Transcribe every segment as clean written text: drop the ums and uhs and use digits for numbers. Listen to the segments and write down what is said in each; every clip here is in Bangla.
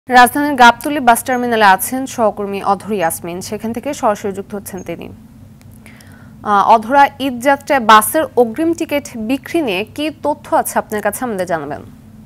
রাজধানীর গাবতলী বাস টার্মিনালে আছেন সহকর্মী অধর ইয়াসমিন। সেখান থেকে সরাসরি যুক্ত হচ্ছেন তিনি। অধরা, ঈদ যাত্রায় বাসের অগ্রিম টিকিট বিক্রি নিয়ে কি তথ্য আছে আপনার কাছে, আমাদের জানাবেন।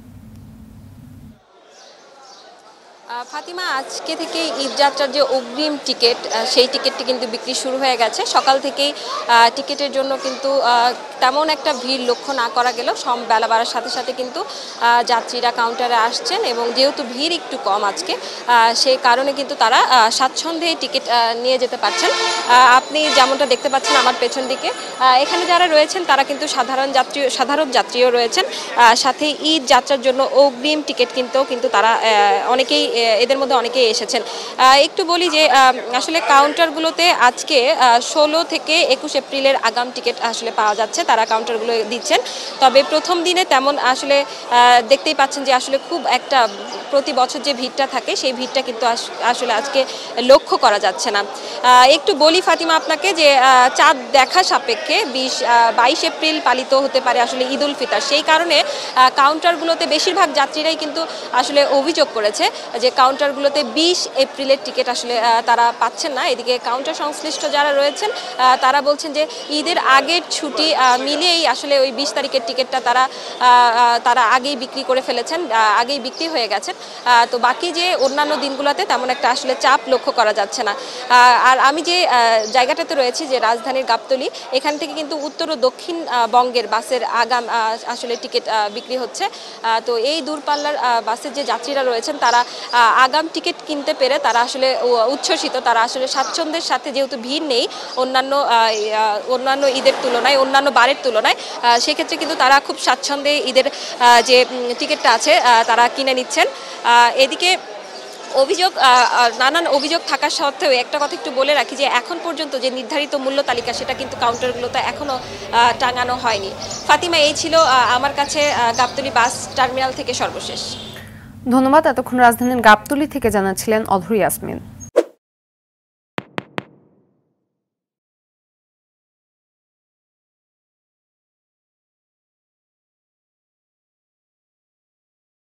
ফাতিমা, আজকে থেকে ঈদযাত্রার যে অগ্রিম টিকিট সেই টিকিটটি কিন্তু বিক্রি শুরু হয়ে গেছে। সকাল থেকেই টিকিটের জন্য কিন্তু তেমন একটা ভিড় লক্ষ্য না করা গেলেও বেলা বাড়ার সাথে সাথে কিন্তু যাত্রীরা কাউন্টারে আসছেন এবং যেহেতু ভিড় একটু কম আজকে, সেই কারণে কিন্তু তারা স্বাচ্ছন্দ্যে টিকিট নিয়ে যেতে পারছেন। আপনি যেমনটা দেখতে পাচ্ছেন আমার পেছন দিকে, এখানে যারা রয়েছেন তারা কিন্তু সাধারণ যাত্রীও রয়েছেন, সাথে ঈদ যাত্রার জন্য অগ্রিম টিকিট কিনতেও কিন্তু তারা এদের মধ্যে অনেকেই এসেছেন। একটু বলি যে আসলে কাউন্টারগুলোতে আজকে 16 থেকে 21 এপ্রিলের আগাম টিকিট আসলে পাওয়া যাচ্ছে, তারা কাউন্টারগুলো দিচ্ছেন। তবে প্রথম দিনে তেমন আসলে দেখতেই পাচ্ছেন যে আসলে খুব একটা প্রতি বছর যে ভিড়টা থাকে সেই ভিড়টা কিন্তু আসলে আজকে লক্ষ্য করা যাচ্ছে না। একটু বলি ফাতিমা আপনাকে যে চাঁদ দেখা সাপেক্ষে 22 এপ্রিল পালিত হতে পারে আসলে ঈদ উল ফিতর। সেই কারণে কাউন্টারগুলোতে বেশিরভাগ যাত্রীরাই কিন্তু আসলে অভিযোগ করেছে যে কাউন্টারগুলোতে 20 এপ্রিলের টিকিট আসলে তারা পাচ্ছেন না। এদিকে কাউন্টার সংশ্লিষ্ট যারা রয়েছেন তারা বলছেন যে ঈদের আগের ছুটি মিলিয়েই আসলে ওই 20 তারিখের টিকিটটা তারা আগেই বিক্রি করে ফেলেছেন, আগেই বিক্রি হয়ে গেছেন। তো বাকি যে অন্যান্য দিনগুলোতে তেমন একটা আসলে চাপ লক্ষ্য করা যাচ্ছে না। আর আমি যে জায়গাটাতে রয়েছি, যে রাজধানীর গাবতলী, এখান থেকে কিন্তু উত্তর ও দক্ষিণ বঙ্গের বাসের আগাম আসলে টিকিট বিক্রি হচ্ছে। তো এই দূরপাল্লার বাসের যে যাত্রীরা রয়েছেন তারা আগাম টিকিট কিনতে পেরে তারা আসলে উচ্ছ্বসিত। তারা আসলে স্বাচ্ছন্দ্যের সাথে, যেহেতু ভিড় নেই অন্যান্য ঈদের তুলনায়, অন্যান্য বারের তুলনায়, সেক্ষেত্রে কিন্তু তারা খুব স্বাচ্ছন্দ্যে ঈদের যে টিকিটটা আছে তারা কিনে নিচ্ছেন। এদিকে নানান অভিযোগ থাকা সত্ত্বেও একটা কথা একটু বলে রাখি যে এখন পর্যন্ত যে নির্ধারিত মূল্য তালিকা সেটা কিন্তু কাউন্টারগুলোতে এখনও টাঙানো হয়নি। ফাতিমা, এই ছিল আমার কাছে গাবতলী বাস টার্মিনাল থেকে সর্বশেষ। ধন্যবাদ। এতক্ষণ রাজধানীর গাবতলী থেকে জানাচ্ছিলেন অধর ইয়াসমিন।